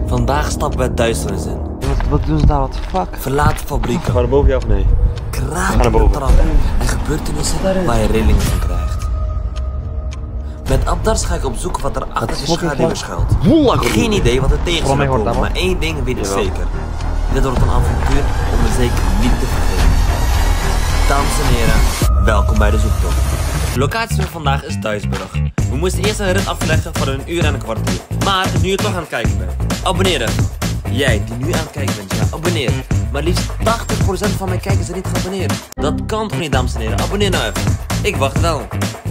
Vandaag stappen we het duisternis in. Wat doen ze daar? Wat de fuck? Verlaten fabrieken. Gaan we naar boven, ja of nee? Krakende trappen en gebeurtenissen waar je rillingen van krijgt. Met Abdars ga ik opzoeken wat er achter de schaduwen schuilt. Geen idee wat er tegen zal komen, maar één ding weet ik zeker. Dit wordt een avontuur om het zeker niet te vergeten. Dames en heren, welkom bij de zoektocht. De locatie van vandaag is Duisburg. We moesten eerst een rit afleggen van een uur en een kwartier. Maar nu je toch aan het kijken bent, abonneer even. Jij die nu aan het kijken bent, ja, abonneer. Maar liefst 80% van mijn kijkers zijn niet geabonneerd. Dat kan toch niet, dames en heren? Abonneer nou even. Ik wacht wel.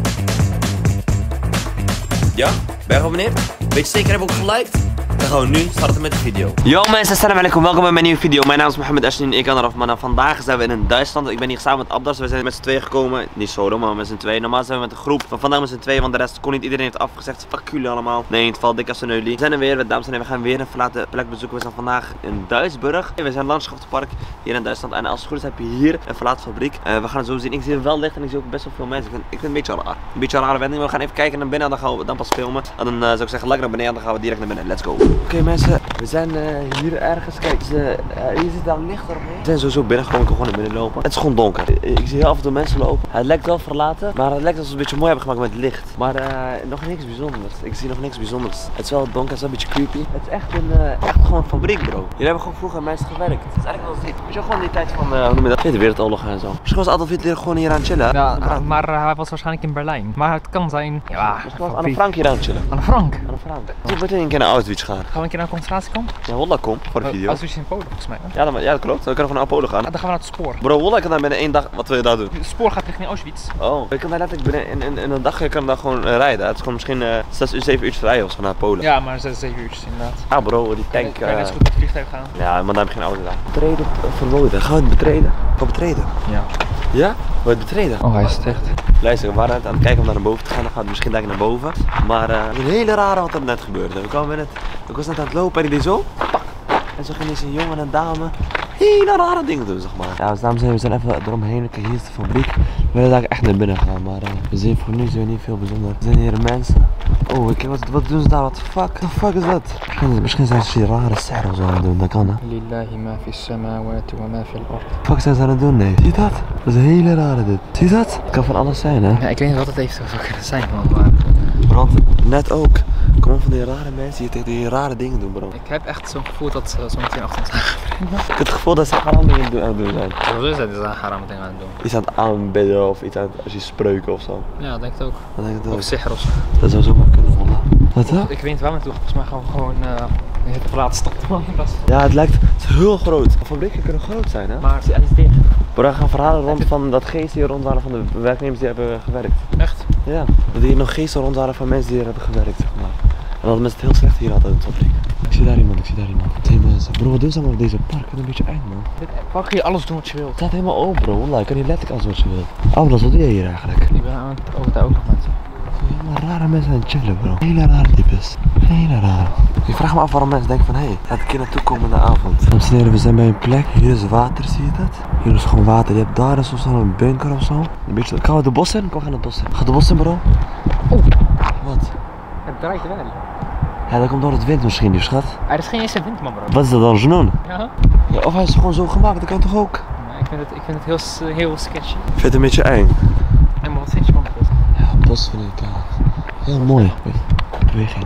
Ja? Ben je geabonneerd? Weet je zeker, heb ik ook geliked? Dan gaan we nu starten met de video. Yo mensen, assalamu alaikum, welkom bij mijn nieuwe video. Mijn naam is Mohammed Ashdin en ik kan eraf. Maar vandaag zijn we in Duitsland. Ik ben hier samen met Abdars. We zijn met z'n tweeën gekomen. Niet solo, maar met z'n tweeën. Normaal zijn we met een groep. Maar vandaag met z'n tweeën, want de rest kon niet. Iedereen heeft afgezegd. Fuck jullie allemaal. Nee, het valt dik als een eulie. We zijn er weer, dames en heren. We gaan weer een verlaten plek bezoeken. We zijn vandaag in Duisburg. We zijn landschapspark hier in Duitsland. En als het goed is heb je hier een verlaten fabriek. We gaan het zo zien. Ik zie wel licht en ik zie ook best wel veel mensen. Ik vind het een beetje raar. Een beetje een rare wending. We gaan even kijken naar binnen en dan gaan we dan pas filmen. En dan zou ik zeggen, lekker naar beneden en dan gaan we direct naar binnen. Let's go. Oké mensen. We zijn hier ergens, kijk, hier zit daar licht eromheen. We zijn sowieso binnengekomen, ik kan gewoon naar binnen lopen. Het is gewoon donker. Ik zie heel af en toe mensen lopen. Het lijkt wel verlaten, maar het lijkt alsof ze een beetje mooi hebben gemaakt met licht. Maar nog niks bijzonders. Ik zie nog niks bijzonders. Het is wel donker, het is wel een beetje creepy. Het is echt gewoon een fabriek, bro. Hier hebben gewoon vroeger mensen gewerkt. Het is eigenlijk wel weet je gewoon die tijd van, hoe noem je dat? Tweede Wereldoorlog en zo. Misschien was Adolf Hitler gewoon hier aan het chillen. Ja, maar hij was waarschijnlijk in Berlijn. Maar het kan zijn, ja. Misschien was Anne Frank hier aan het chillen. Anne Frank? Anne Frank. Ik moet meteen een keer naar Auschwitz gaan. Gaan we een keer naar een concentratiekamp? Ja, Wallah komt voor de video. Auschwitz in Polen volgens mij. Hè? Ja, dat klopt. We kunnen gewoon naar Polen gaan. Dan gaan we naar het spoor. Bro, Wallah kan daar binnen één dag. Wat wil je daar doen? Het spoor gaat richting Auschwitz. Oh, je kan daar letterlijk binnen in een dag je kan daar gewoon rijden. Het is gewoon misschien 6 uur, 7 uur rijden of zo naar Polen. Ja, maar 6, 7 uurtjes inderdaad. Ah bro, die tank. Kan je net zo goed met het vliegtuig gaan? Ja, maar dan heb je geen auto daar. Betreden verboden. Gaan we het betreden? Gaan we betreden? Ja. Ja? Wil je het betreden? Oh, hij is echt. Luister, we waren aan het kijken om naar boven te gaan. Dan gaat het misschien denk ik naar boven. Maar het is een hele rare wat er net gebeurde. Ik was net aan het lopen en ik deed zo. Pak. En zo ging een jongen en een dame hele rare dingen doen, zeg maar. Ja, dus dames en heren, we zijn even eromheen. Kijk, hier is de fabriek. We willen daar echt naar binnen gaan, maar we zien voor nu zijn niet veel bijzonder. Er zijn hier mensen. Oh, wat doen ze daar? Wat de fuck is dat? Misschien zijn ze hier rare sterren of zo aan het doen, dat kan hè. Lillahi ma fi samawati wa ma fi al-ard. Fuck zijn ze aan het doen, nee. Zie je dat? Dat is een hele rare dit. Zie je dat? Het kan van alles zijn hè. Ja, ik weet niet wat het eventueel zou kunnen zijn, man. Want net ook. Kom van die rare mensen die tegen die rare dingen doen, bro. Ik heb echt zo'n gevoel dat ze zo meteen achter ons aan gaan brengen. Ik heb het gevoel dat ze haram dingen aan het doen zijn. Hoezo zijn ze haram dingen aan het doen? Iets aan het aanbidden of iets aan het, als je spreuken of zo. Ja, dat denk ik ook. Dat denk ik ook. Of sihr of zo. Dat zou zomaar kunnen vallen. Wat dan? Ik weet niet waar we naartoe gaan. Volgens mij gaan we gewoon de verlaten stad. Ja, het lijkt heel groot. Fabrieken kunnen groot zijn, hè? Maar het is dicht. Maar er gaan verhalen rond van dat geesten hier rond waren van de werknemers die hebben gewerkt. Echt? Ja, dat hier nog geesten rond waren van mensen die hier hebben gewerkt, zeg maar. En dat mensen het heel slecht hier hadden in de fabriek. Ik zie daar iemand. Twee mensen. Bro, wat doen ze allemaal op deze park? Het is een beetje eind, man. Waar kun je alles doen wat je wilt? Het staat helemaal open, bro. Wallah, je kan hier letterlijk alles wat je wilt. Abdals, wat doe jij hier eigenlijk? Ik ben aan het over daar ook nog mensen. Helemaal rare mensen aan het chillen, bro. Hele rare types. Hele rare. Ik vraag me af waarom mensen denken van, hé, laat ik hier naartoe komen in de avond. Dames en heren, we zijn bij een plek. Hier is water, zie je dat? Hier is gewoon water. Je hebt daar is of zo een bunker of zo. Een beetje. Gaan we de bos in? Kom, we gaan het bos in. Ga de bos in, bro. Oh. Wat? Het draait wel. Ja, dat komt door het wind misschien, die schat. Er is geen eerste wind, man, bro. Wat is dat dan, Janoen? Ja. Ja, of hij is gewoon zo gemaakt, dat kan toch ook? Nee, ik vind het heel sketchy. Ik vind het een beetje eng. En maar wat vind je van het bos? Ja, het bos vind ik heel mooi. Beweging.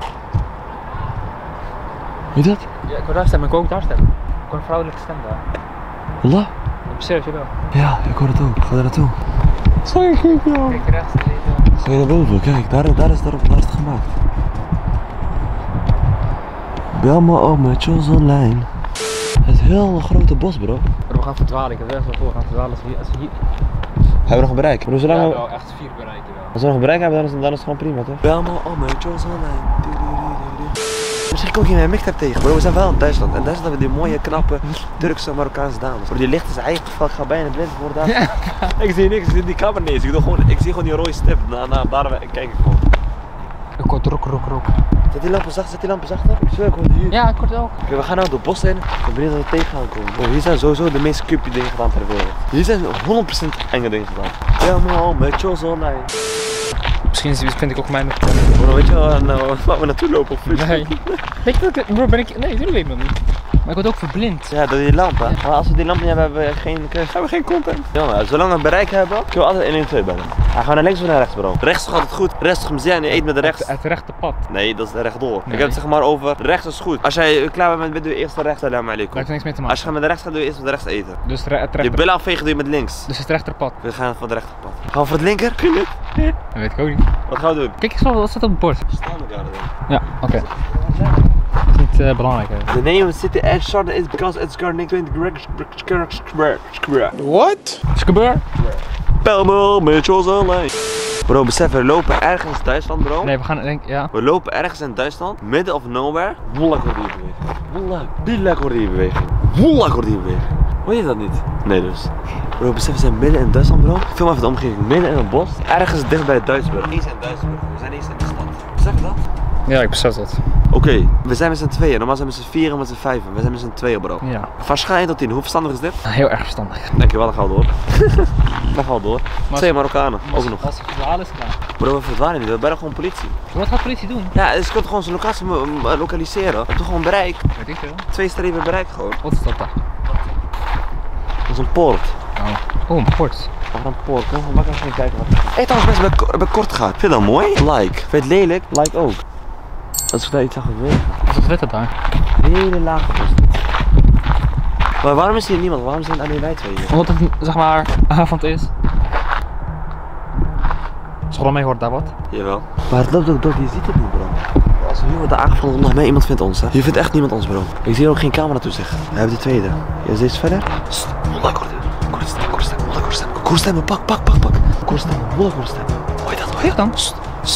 Weet je dat? Ja, ik wil daar stemmen. Ik wil ook daar stemmen. Ik wil een vrouwelijke stem daar. Wallah? Serieus, wel. Ja, ik hoor het ook. Ga daar naartoe. Sorry, kijk jou. Kijk rechts. Ga je naar boven? Kijk, daar is het gemaakt. Bel me op met Jos Online. Het is een heel grote bos, bro. We gaan verdwalen. Ik heb er echt wel voor gaan verdwalen als we hier. Hebben we nog een bereik? Bro, zolang Ja, we wel echt 4 bereiken wel. als we nog een bereik hebben, dan is het gewoon prima, toch? Bel me op met Jos Online. Misschien kom je mijn mixtape tegen, bro. We zijn wel in Duitsland. En Duitsland hebben we die mooie, knappe Turkse Marokkaanse dames. Bro, die licht is eigen geval. Ik ga bijna blind worden. Ja. Ik zie niks, ik zie die camera niet eens. Ik zie gewoon die rode stip. Daar kijk ik gewoon. Ik hoor rook. Zet die lampen zachter? Ik zweer, ik hoor hier. Ja, ik hoor het ook. Oké, we gaan nou door het bos in. Ik ben benieuwd dat we tegen gaan komen. Bro, hier zijn sowieso de meest creepy dingen gedaan ter wereld. Hier zijn 100% enge dingen gedaan. Helemaal met Jos Online. Misschien vind ik ook mij nog. Bro, weet je wel waar we naartoe lopen? Of Nee. Weet je wat? Bro, ben ik. Nee, dat weet ik nog niet. Maar ik word ook verblind. Ja, door die lamp, hè. Maar als we die lamp niet hebben, hebben we geen content. Ja, maar zolang we een bereik hebben, kunnen we altijd 112 bellen. Gaan we naar links of naar rechts, bro? Rechts gaat het goed. Rechts is hem en je eet met de rechts. Het rechte pad. Nee, dat is rechtdoor. Nee. Ik heb het zeg maar over rechts is goed. Als jij klaar bent, doe je eerst de rechts. Salam alaikum. Daar heeft niks mee te maken. Als je met de rechts gaat, doe je eerst met de rechts eten. Dus het Je rechter. billen afvegen doe je met links. Dus het rechterpad. We gaan voor het rechterpad. Gaan we voor het linker? Dat weet ik ook niet. Wat gaan we doen? Kijk eens wat staat op het bord. Staan elkaar erin. Ja, oké. Dat is niet belangrijk. Hè. The name of the city as short is because it's gardening 20 square. What? Skabeur? Pelmel, Mitchells alleen. Bro, besef, we lopen ergens in Duitsland, bro. Nee, we gaan denk ja. We lopen ergens in Duitsland, midden of nowhere. Wollak hoor die beweging. Wollak, bilak hoor die beweging. Wollak hoor die beweging. Hoor je dat niet? Nee dus. Bro, besef, we zijn midden in Duitsland, bro. Film even de omgeving. Midden in een bos. Ergens dicht bij Duitsburg. Eens in Duitsburg. We zijn eens in de stad. Besef je dat? Ja, ik besef dat. Oké, we zijn met z'n tweeën. Normaal zijn we met z'n vieren en met z'n vijven. We zijn met z'n tweeën, bro. Ja. Van schaal 1 tot 10. Hoe verstandig is dit? Heel erg verstandig. Dankjewel, dan gaan we door. Dan gaan we door. Maar 2 Marokkanen, ook nog. Als het verhaal is klaar. Bro, we verdwalen niet. We bellen gewoon politie. Wat gaat de politie doen? Ja, dus je kunt gewoon zijn locatie lokaliseren. Je hebt toch gewoon bereik. Weet ik veel. 2 strepen bereik gewoon. Wat is dat daar? Dat is een poort. Oh, een port. Wat een poort. Kom gewoon makkelijk even kijken wat. Hé, trouwens mensen bij kort gaat. Vind je dat mooi? Like. Vind je het lelijk? Like ook. Dat is daar iets aan gebeuren. Wat is het daar? Hele lage bos. Maar waarom is hier niemand? Waarom zijn alleen wij twee hier? Omdat het zeg maar avond is. School mij hoort daar wat. Jawel. Maar het loopt ook door, je ziet het niet, bro. Als we nu worden aangevallen, nog mee, iemand vindt ons, hè. Hier vindt echt niemand ons, bro. Ik zie er ook geen camera toe, zeg. We hebben de tweede. Ja, is deze verder? Sst, korte stem. Korte stemmen, pak. Korte stemmen, korte stemmen. Hoor je dat, hoor je dan? Sst.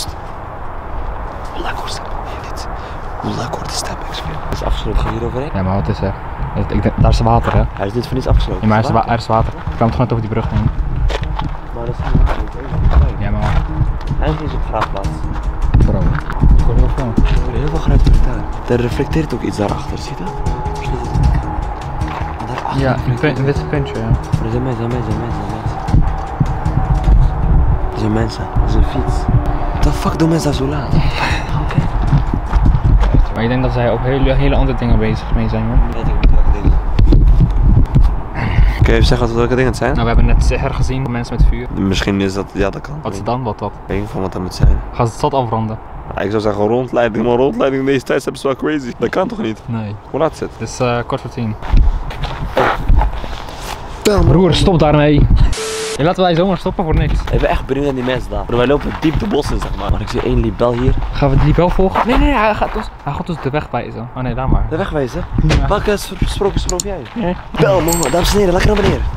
Korte stemmen, hoor je dit? Korte stemmen, ik zweer. Dat is afgesloten, ga je hier overheen? Ja, maar wat is er? Daar is water, hè? Hij is niet voor niets afgesloten. Ja, maar er is water. Ik kwam gewoon over die brug heen. Maar dat is niet. Ja, maar Eigenlijk is het graafplaats. bro. Ik hoor heel veel. Er wordt heel veel geluid door daar. Er reflecteert ook iets daarachter, zie je dat? Daarachter Ja, reflecteert een witte puntje, ja. Maar er zijn mensen. Er zijn mensen. Er is een fiets. What the fuck doen mensen daar zo laat? Oké. Maar ik denk dat zij op hele andere dingen bezig mee zijn, hoor. Weet ik niet welke dingen. Kun je even zeggen welke dingen het zijn? Nou, we hebben net Seher gezien van mensen met vuur. Misschien is dat, ja dat kan. Wat is het dan? Wat? Ik weet niet van wat dat moet zijn. Gaan ze het stad afronden? Ja, ik zou zeggen rondleiding, maar rondleiding in deze tijd is wel crazy. Dat kan toch niet? Nee. Hoe laat is het? Het is kort voor 10. Broer, stop daarmee. Ja, laten wij zomaar stoppen voor niks. Ik ben echt benieuwd naar die mensen daar. Bro, wij lopen diep de bos in, zeg maar. Maar ik zie één libel hier. Gaan we die wel volgen? Nee, hij gaat dus de weg wijzen. Oh nee, daar maar. De weg wijzen? Ja. Welke sproof jij? Nee. Bel, man, dames en heren, lekker naar beneden.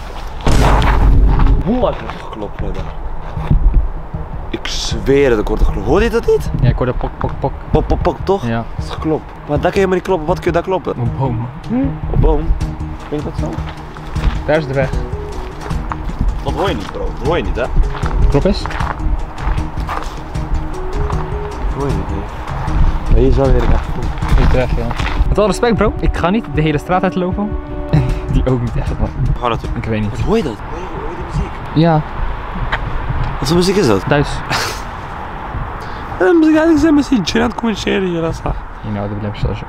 Hoe hard heb geklopt, daar? Ik zweer het, ik word geklopt. Hoorde je dat niet? Ja, ik hoorde pok. Pok, toch? Ja. Dat is geklopt. Maar daar kun je maar niet kloppen. Wat kun je daar kloppen? Een boom. Op boom. Klinkt dat zo? Daar is de weg. Dat hoor je niet, bro. Dat hoor je niet, hè? Klopt eens. Dat hoor je niet, nee. Maar hier zou weer echt goed. Dit is de weg, ja. Met alle respect, bro. Ik ga niet de hele straat uitlopen. En die ook niet echt, man. We gaan naartoe. Ik weet niet. Wat hoor je dat? Hoor je die muziek? Ja, Wat voor muziek is dat? Duits. Muziek eigenlijk zijn misschien Gerard communiceren hier, dat is waar. You know, de belemmerstelsel.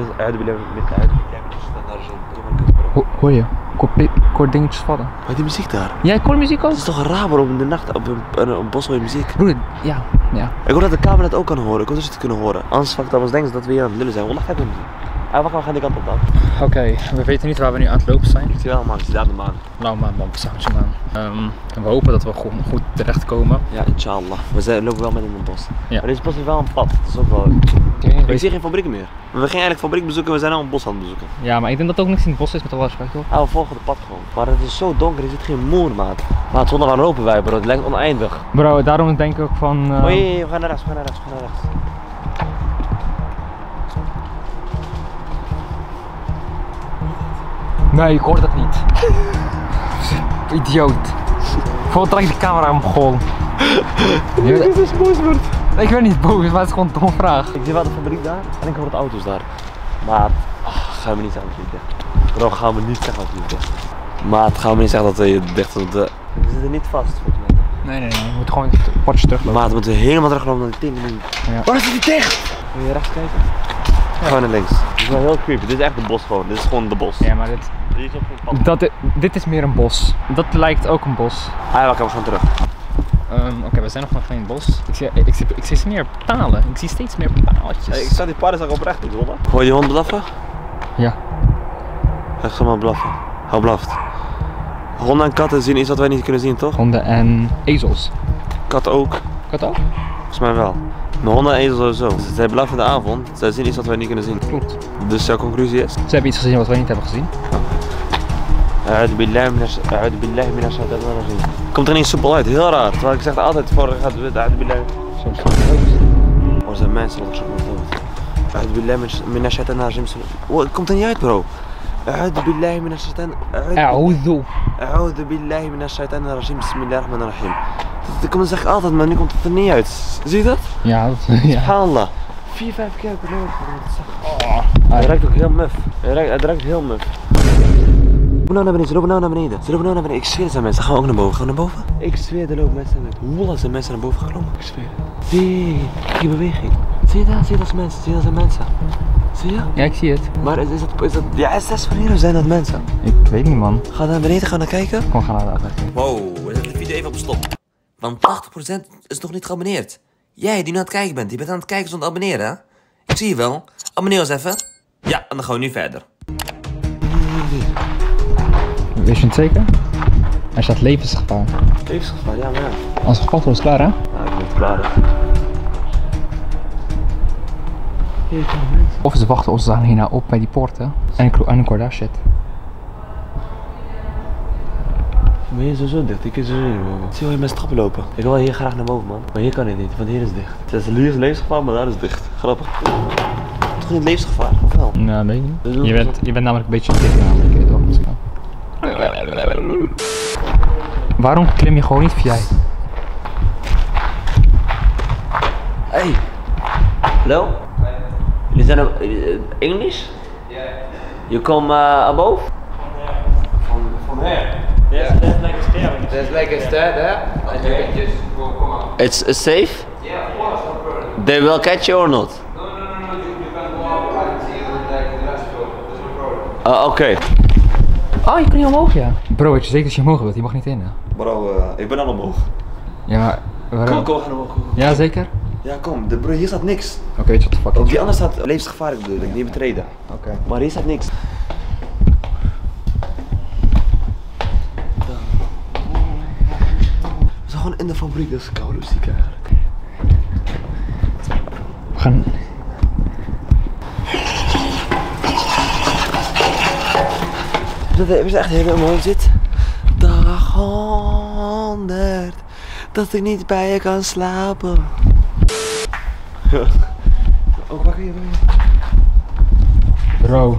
Hoor je? Ik hoor dingetjes vallen. Maar die muziek daar? Ja, ik hoor muziek ook. Het is toch raar waarom in de nacht op een bos hoor je muziek? Broer, ja. Ik hoop dat de camera het ook kan horen. Ik hoop dat ze het kunnen horen. Anders fuck dat ons denken dat we hier aan het lullen zijn. Wacht even. Wacht, we gaan die kant op dan. Oké, we weten niet waar we nu aan het lopen zijn. Ik zie wel man, ik zie daar de maan. Nou man, we zagen ze maan. En we hopen dat we gewoon goed terechtkomen. Ja, inshallah. We lopen wel met in het bos. Ja. Maar deze bos is wel een pad. Dat is ook wel... Ik zie geen fabriek meer. We gingen eigenlijk fabriek bezoeken, we zijn al een bos aan het bezoeken. Ja, maar ik denk dat ook niks in het bos is met alle respect, hoor. Ja, we volgen het pad gewoon. Maar het is zo donker, er zit geen moer, maat. Maar zonder waar lopen wij, bro. Het lijkt oneindig. Bro, daarom denk ik ook van... Oei, we gaan naar rechts, we gaan naar rechts. Nee, ik hoor dat niet. Idioot. Volgens trek de camera omhoog. Dit is boos, wordt. Ik ben niet boos, maar het is gewoon een domme vraag. Ik zie wel de fabriek daar en ik hoor de auto's daar. Maar gaan we niet zeggen natuurlijk. Bro, gaan we niet zeggen natuurlijk. Maar gaan we niet zeggen dat we dicht op de... We zitten niet vast volgens mij. Nee, we moeten gewoon het potje teruglopen. Maat, we moeten helemaal teruglopen naar die tering. Ja. Waar is die dicht? Wil je rechts kijken? Ja. Gewoon naar links. Dit is wel heel creepy. Dit is echt een bos gewoon. Dit is gewoon de bos. Ja, maar dit is meer een bos. Dat lijkt ook een bos. Ah ja, we gaan terug. Oké, we zijn nog geen in het bos. Ik zie meer palen. Ik zie steeds meer paaltjes. Hey, ik sta die paarden oprecht in, hoor. Hoor je die hond blaffen? Ja. Hij gaat maar blaffen. Hij blaft. Honden en katten zien iets wat wij niet kunnen zien, toch? Honden en ezels. Katten ook. Katten ook? Volgens mij wel. Maar honden en ezels sowieso. Zij blaffen in de avond. Zij zien iets wat wij niet kunnen zien. Klopt. Dus jouw conclusie is? Ze hebben iets gezien wat wij niet hebben gezien. Komt er niet soepel uit, heel raar. Terwijl ik zeg altijd voor gaat het uit de Zo. er zijn mensen wat ik zo het komt er niet uit, bro. A'udhu billahi minash shaitan. A'udhu billahi minash shaitan rajim. Bismillahirrahmanirrahim. Dat zeg ik altijd, maar nu komt het er niet uit. Zie je dat? Ja, dat Subhanallah. 4-5 keer heb ik nodig om te zeggen. Hij ruikt ook heel muf. Hij ruikt heel muf. Ze lopen nou naar beneden. Ik zweer, er zijn mensen. Gaan we ook naar boven? Gaan we naar boven? Ik zweer, er lopen mensen naar beneden. Hoe zijn mensen naar boven geklommen? Ik zweer. Zie, kijk die beweging. Zie je dat? Zie je dat mensen? Zie je dat zijn mensen? Zie je? Ja, ik zie het. Maar is dat... Ja, 6 van hier zijn dat mensen. Ik weet niet, man. Ga naar beneden, gaan naar kijken. Kom, gaan naar de aflevering. Wow, we zetten de video even op stop. Want 80% is nog niet geabonneerd. Jij die nu aan het kijken bent, je bent aan het kijken zonder abonneren, hè? Ik zie je wel. Abonneer ons even. Ja, en dan gaan we nu verder. Wist je het zeker? Hij staat levensgevaar. Levensgevaar, ja, maar ja. Als het gepakt wordt, is het klaar, hè? Nou, ik ben het klaar. Of ze wachten ons dan hierna op bij die poorten. En een cordaar shit. Maar hier is zo dicht, ik kan zo niet boven. Zie je hoe je met trappen lopen? Ik wil hier graag naar boven, man. Maar hier kan het niet, want hier is dicht. Het is levensgevaar, maar daar is dicht. Grappig. Toch niet levensgevaar, of wel? Nou, weet ik niet. Je bent namelijk een beetje dik namelijk, toch? Misschien. Waarom klim je gewoon niet via jij? Hey. Hallo? Jullie zijn op English? Yeah. You come above? From here. There's like a stair. There's like a stair there, and you can just come up. It's safe? Yeah, of course, no problem. They will catch you or not? No, you can go up and see like the last floor. There's no problem. Oké. Oh, je kan niet omhoog, ja. Bro, weet je zeker dat je omhoog wilt? Je mag niet in, hè? Bro, ik ben al omhoog. Ja, maar... waarom? Kom, we gaan omhoog. Ja, zeker? Ja, kom. Bro, hier staat niks. Oké, weet je wat de fuck Op is? die andere staat levensgevaarlijk bedoel ik, niet betreden. Oké. Maar hier staat niks. We zijn gewoon in de fabriek, dat is koude ziek eigenlijk. We gaan... Hebben ze echt helemaal in mijn hoofd zit? Dag 100, dat ik niet bij je kan slapen. Oh, waar kun je weer? Bro,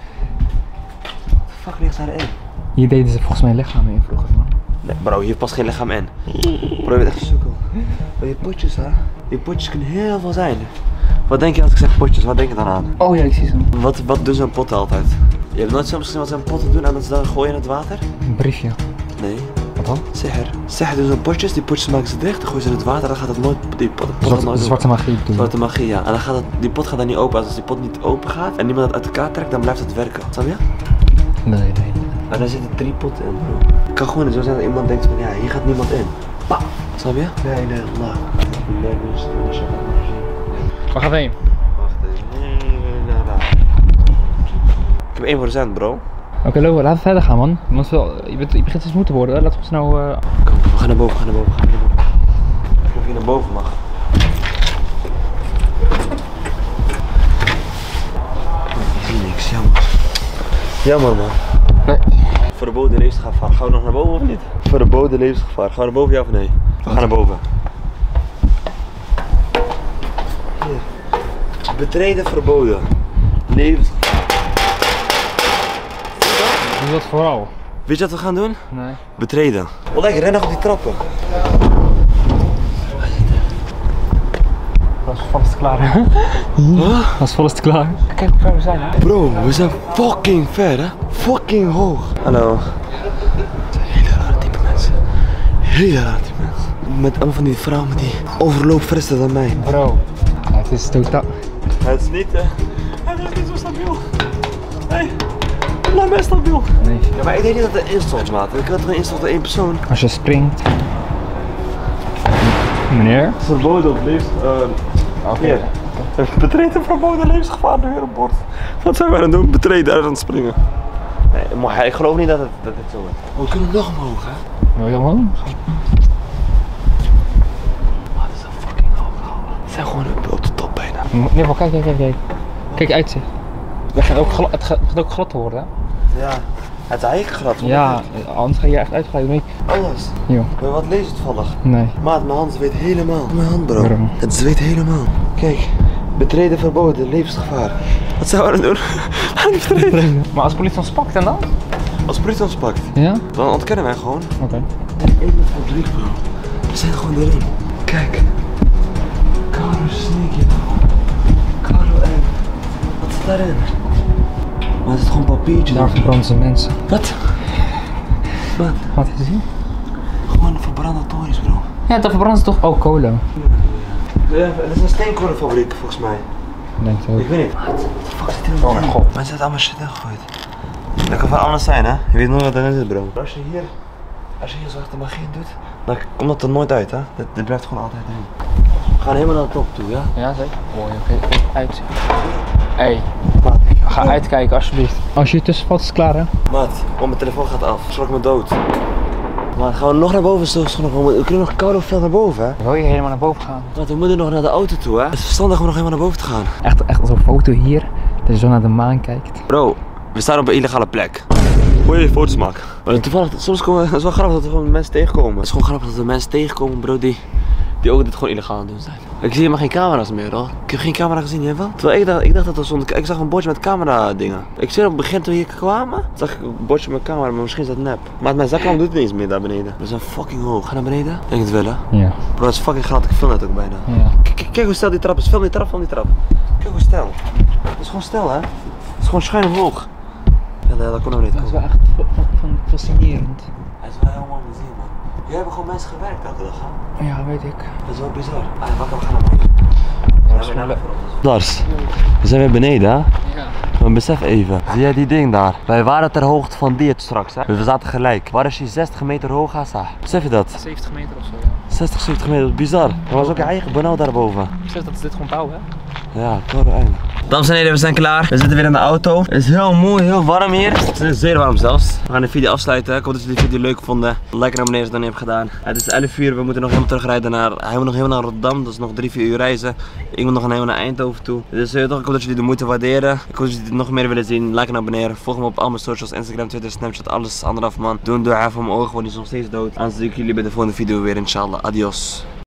De fuck ligt daarin? hier deden ze volgens mij lichamen in vroeger, man. Nee, bro, hier past geen lichaam in. Bro, je bent echt sukkel. Maar die potjes, hè? Die potjes kunnen heel veel zijn. Wat denk je als ik zeg potjes? Wat denk je dan aan? Oh ja, ik zie ze. Wat doen zo'n potten altijd? Je hebt nooit soms gezien wat ze aan potten doen en dat ze dan gooien in het water? Een briefje. Nee. Wat dan? Seher doen zo'n potjes, die potjes maken ze dicht, dan gooien ze in het water en dan gaat het nooit, die pot gaat nooit Zwarte magie doen. Zwarte magie, ja. En dan gaat het, die pot gaat dan niet open. Als die pot niet open gaat en niemand het uit elkaar trekt, dan blijft het werken. Snap je? Nee. Maar daar zitten 3 potten in, bro. Het kan gewoon niet zo zijn dat iemand denkt van, ja, hier gaat niemand in. Pa! Snap je? Nee, Allah. Waar gaat heen? Wacht even. Ik heb 1%, bro. Oké, Lo, laten we verder gaan, man. Je begint steeds moe te worden. Laten we snel... Kom, we gaan naar boven, Ik weet niet of je naar boven mag. Ik zie niks, jammer. Jammer, man. Nee. Verboden levensgevaar. Gaan we nog naar boven of niet? Verboden levensgevaar. Gaan we naar boven, ja of nee? We gaan naar boven. Hier. Betreden verboden. Levensgevaar. Doe dat vooral. Weet je wat we gaan doen? Nee. Betreden. Oh, ik ren nog op die trappen. Dat is vast klaar, hè? Dat is vast klaar. Kijk hoe ver we zijn, hè? Bro, we zijn fucking ver, hè? Fucking hoog. Hallo. Het zijn hele rare type mensen. Hele rare type mensen. Met allemaal van die vrouwen die overloopfrister dan mij. Bro, het is totaal... Het is niet, het is niet zo stabiel. Nee, laat mij stabiel. Nee. Ja, maar ik denk niet dat het instort, maat. Ik had er instort door één persoon. Als je springt... Meneer? Het is verboden op liefst. Hier. Betreden verboden levensgevaar de wereldbord. Wat zijn wij aan het doen? Betreden uit aan het springen. Nee, maar ik geloof niet dat dit zo is. We kunnen nog omhoog, hè? Wil je omhoog? Wat is dat fucking hoog? Het zijn gewoon op de top bijna. Nee, maar kijk. Kijk uitzicht. Het gaat ook glad worden, hè? Ja, het is eigenlijk glad. Ja, anders ga je echt uitglijden mee. Alles. Jo. Maar wat lees het toevallig? Nee. Maat, mijn hand zweet helemaal. Mijn hand, bro. Waarom? Het zweet helemaal. Kijk, betreden verboden, levensgevaar. Wat zou we aan doen? Betreden. Maar als de politie ons pakt en dan? Als de politie ons pakt, Ja? dan ontkennen wij gewoon. Oké. Één fabriek, bro. We zijn gewoon erin. Kijk. Carlo Sneaky. Carlo M. Wat zit daarin? Maar het is gewoon papiertje. Daar verbranden ze mensen. Wat? Wat? Wat heb je gezien? Gewoon verbrande tories, bro. Ja, daar verbranden ze toch ook kolen? Ja, het is een steenkolenfabriek volgens mij. Denk ik ook. Ik weet niet. Wat de fuck zit er Oh mijn god. Mensen hebben allemaal shit ingegooid. Dat kan van alles zijn, hè? Je weet nooit wat erin zit, bro. Als je hier zwarte magie doet, dan komt dat er nooit uit, hè? Dit blijft gewoon altijd erin. We gaan helemaal naar de top toe, ja? Ja, zeker. Mooi, oké. Uitzien. Hé, ga uitkijken alsjeblieft. Als je tussen valt is het klaar, hè? Maat, mijn telefoon gaat af. Schrok me dood. Maar gaan we nog naar boven? We kunnen nog koude veel naar boven, hè? Wil je helemaal naar boven gaan? Want we moeten nog naar de auto toe, hè? Het is verstandig om nog helemaal naar boven te gaan. Echt als een foto hier, dat je zo naar de maan kijkt. Bro, we staan op een illegale plek. Hoe je foto's maken? Maar toevallig, soms komen het is wel grappig dat we gewoon mensen tegenkomen. Het is gewoon grappig dat we mensen tegenkomen, bro, die ook dit gewoon illegaal aan het doen zijn. Ik zie helemaal geen camera's meer, hoor. Ik heb geen camera gezien, jij wel? Terwijl ik dacht dat er stond, ik zag een bordje met camera dingen. Ik zie op het begin toen we hier kwamen, zag ik een bordje met camera, maar misschien is dat nep. Maar mijn zaklamp doet het niet eens meer daar beneden. We zijn fucking hoog. Ga naar beneden? Denk het wel, hè? Ja. Bro, dat is fucking glad, ik film het ook bijna. Ja. Kijk hoe stel die trap is, film die trap. Kijk hoe stel. Het is gewoon stel, hè? Het is gewoon schuin omhoog. Ja, dat kon nog niet Dat is komen. wel echt fascinerend. Het is wel heel mooi om te zien, man. Jullie hebben gewoon mensen gewerkt elke dag, hè? Ja, weet ik. Dat is wel bizar. Wakker, we gaan naar beneden. Ja, dat is wel leuk. Lars, we zijn weer beneden, hè? Ja. Maar besef even, zie jij die ding daar? Wij waren ter hoogte van dit straks, hè? We zaten gelijk. Waar is je 60 meter hoog, Assa? Besef je dat? 70 meter of zo, ja. 60, 70 meter, dat is bizar. Er was ook een eigen benauw daarboven. Besef dat is dit gewoon bouw, hè? Ja, koude eind. Dames en heren, we zijn klaar. We zitten weer in de auto. Het is heel mooi, heel warm hier. Het is zeer warm zelfs. We gaan de video afsluiten. Ik hoop dat jullie de video leuk vonden. Like naar beneden als je dat niet hebt gedaan. Het is 11 uur, we moeten nog helemaal terugrijden naar... Hij moet nog helemaal naar Rotterdam, dat is nog 3-4 uur reizen. Ik moet nog helemaal naar Eindhoven toe. Dus toch, ik hoop dat jullie de moeite waarderen. Ik hoop dat jullie nog meer willen zien. Like naar beneden. Volg me op al mijn socials, Instagram, Twitter, Snapchat, alles anderhalf man. Doe een dua voor mijn ogen, want die is nog steeds dood. Anders zie ik jullie bij de volgende video weer, inshallah. Adios.